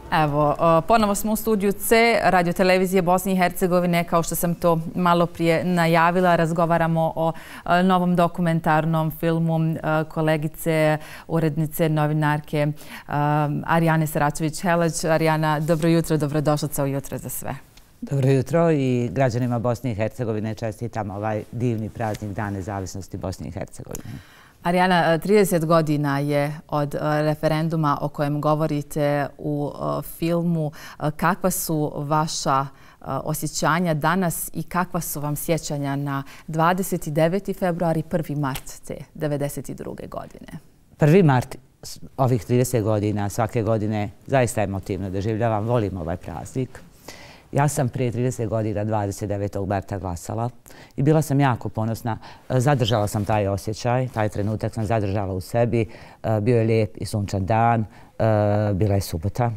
Evo, ponovo smo u studiju C, Radio-televizije Bosne i Hercegovine. Kao što sam to malo prije najavila, razgovaramo o novom dokumentarnom filmu kolegice, urednice, novinarke Arijane Saračević-Helać. Arijana, dobro jutro, dobrodošlica u Jutro za sve. Dobro jutro i građanima Bosne i Hercegovine čestitam ovaj divni praznik Dan nezavisnosti Bosne i Hercegovine. Arijana, 30 godina je od referenduma o kojem govorite u filmu. Kakva su vaša osjećanja danas i kakva su vam sjećanja na 29. februar i 1. mart te 1992. godine? 1. mart ovih 30 godina, svake godine, zaista emotivno doživljavam. Volim ovaj praznik. Ja sam prije 30 godina 29. marta glasala i bila sam jako ponosna. Zadržala sam taj osjećaj, taj trenutak sam zadržala u sebi. Bio je lijep i sunčan dan, bila je subota.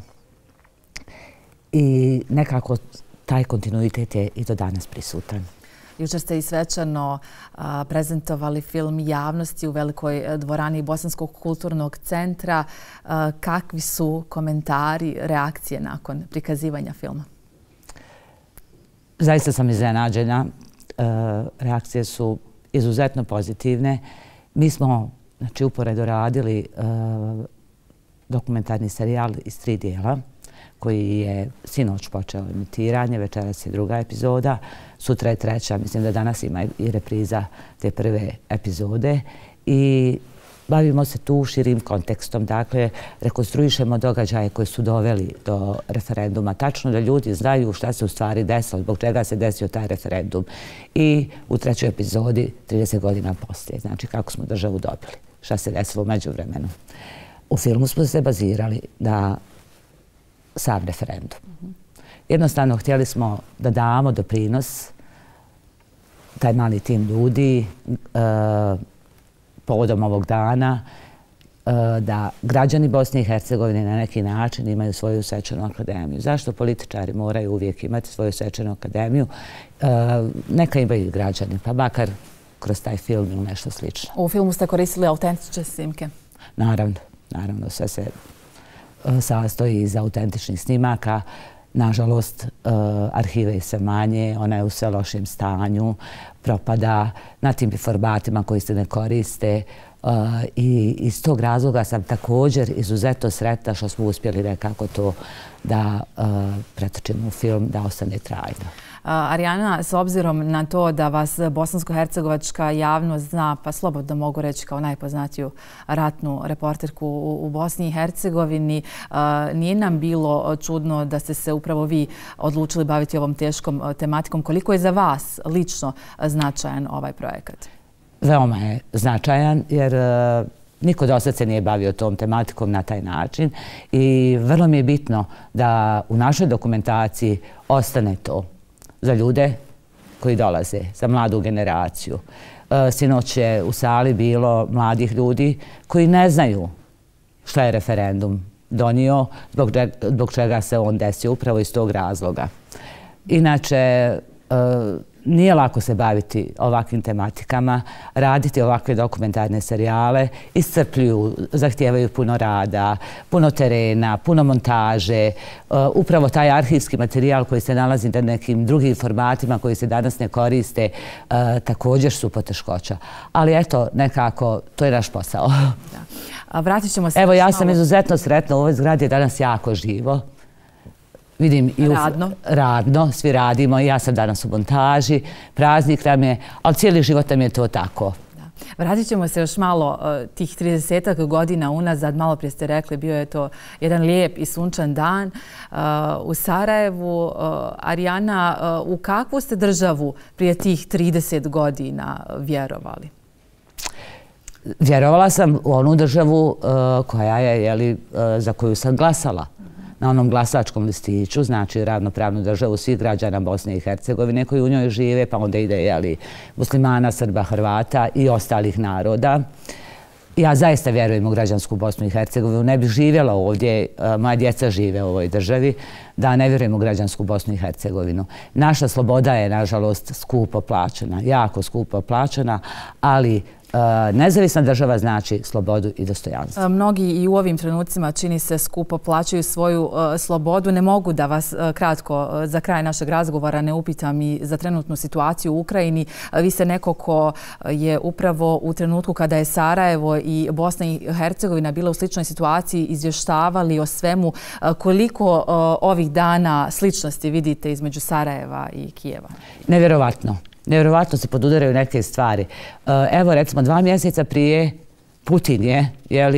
I nekako taj kontinuitet je i do danas prisutan. Jučer ste i svečano prezentovali film javnosti u velikoj dvorani Bosanskog kulturnog centra. Kakvi su komentari, reakcije nakon prikazivanja filma? Zaista sam iznenađena. Reakcije su izuzetno pozitivne. Mi smo uporedo radili dokumentarni serijal iz 3 dijela koji je sinoć počeo emitiranje, večeras je 2. epizoda, sutra je 3. Mislim da danas ima i repriza te prve epizode i bavimo se tu širim kontekstom. Dakle, rekonstruišemo događaje koji su doveli do referenduma. Tačno da ljudi znaju šta se u stvari desilo, zbog čega se desio taj referendum. I u 3. epizodi 30 godina poslije. Znači, kako smo državu dobili. Šta se desilo u međuvremenu. U filmu smo se bazirali na sam referendum. Jednostavno, htjeli smo da damo doprinos taj mali tim ljudi povodom ovog dana, da građani Bosne i Hercegovine na neki način imaju svoju svečanu akademiju. Zašto političari moraju uvijek imati svoju svečanu akademiju? Neka imaju i građani, pa makar kroz taj film ili nešto slično. U filmu ste koristili autentične snimke? Naravno, sve se sastoji iz autentičnih snimaka. Nažalost, arhive je sve manje, ona je u sve lošem stanju, propada na tim formatima koji se ne koriste i iz tog razloga sam također izuzetno sretna što smo uspjeli nekako to da pretočimo u film, da ostane trajno. Arijana, s obzirom na to da vas bosansko-hercegovačka javnost zna, pa slobodno mogu reći kao najpoznatiju ratnu reporterku u Bosni i Hercegovini, nije nam bilo čudno da ste se upravo vi odlučili baviti ovom teškom tematikom. Koliko je za vas lično značajan ovaj projekat? Veoma je značajan jer niko do sad se nije bavio tom tematikom na taj način i vrlo mi je bitno da u našoj dokumentaciji ostane to za ljude koji dolaze, za mladu generaciju. Sinoć je u sali bilo mladih ljudi koji ne znaju šta je referendum donio, zbog čega se on desio, upravo iz tog razloga. Inače, nije lako se baviti ovakvim tematikama, raditi ovakve dokumentarne serijale, iscrpljuju, zahtijevaju puno rada, puno terena, puno montaže. Upravo taj arhivski materijal koji se nalazi na nekim drugim formatima koji se danas ne koriste također su poteškoća. Ali eto, nekako, to je naš posao. Vratit ćemo se... Evo, ja sam izuzetno sretna, u ovoj zgradi je danas jako živo. Vidim i radno, svi radimo i ja sam danas u montaži, praznik nam je, ali cijeli život nam je to tako. Vratit ćemo se još malo tih 30 godina unazad, malo prije ste rekli, bio je to jedan lijep i sunčan dan u Sarajevu. Arijana, u kakvu ste državu prije tih 30 godina vjerovali? Vjerovala sam u onu državu koja je, za koju sam glasala. Na onom glasačkom listiću, znači ravnopravnu državu svih građana Bosne i Hercegovine koji u njoj žive, pa onda ide muslimana, Srba, Hrvata i ostalih naroda. Ja zaista vjerujem u građansku Bosnu i Hercegovinu. Ne bih živjela ovdje, moja djeca žive u ovoj državi, da ne vjerujem u građansku Bosnu i Hercegovinu. Naša sloboda je, nažalost, skupo plaćena, jako skupo plaćena, ali Nezavisna država znači slobodu i dostojanstvo. Mnogi i u ovim trenucima čini se skupo plaćaju svoju slobodu. Ne mogu da vas kratko za kraj našeg razgovora ne upitam i za trenutnu situaciju u Ukrajini. Vi ste neko ko je upravo u trenutku kada je Sarajevo i Bosna i Hercegovina bila u sličnoj situaciji izvještavali o svemu. Koliko ovih dana sličnosti vidite između Sarajeva i Kijeva? Nevjerovatno. Nevjerovatno se podudaraju neke stvari. Evo, recimo, 2 mjeseca prije Putin je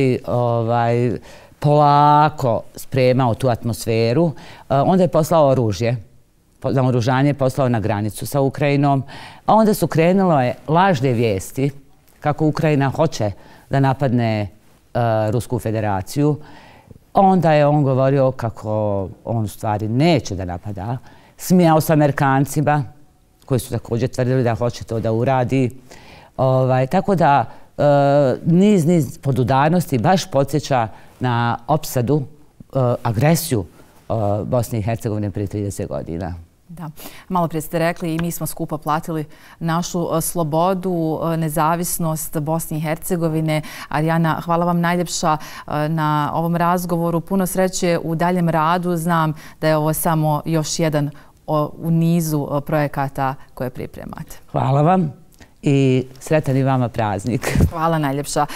polako spremao tu atmosferu. Onda je poslao oružje. Naoružanje je poslao na granicu sa Ukrajinom. A onda su krenule lažne vijesti kako Ukrajina hoće da napadne Rusku federaciju. Onda je on govorio kako on u stvari neće da napada. Smijao se Amerikancima koji su također tvrdili da hoće to da uradi. Tako da niz podudarnosti baš podsjeća na opsadu, agresiju Bosne i Hercegovine prije 30 godina. Da. Malo prije ste rekli i mi smo skupo platili našu slobodu, nezavisnost Bosne i Hercegovine. Arijana, hvala vam najljepša na ovom razgovoru. Puno sreće u daljem radu. Znam da je ovo samo još jedan u nizu projekata koje pripremate. Hvala vam i sretan i vama praznik. Hvala najljepša.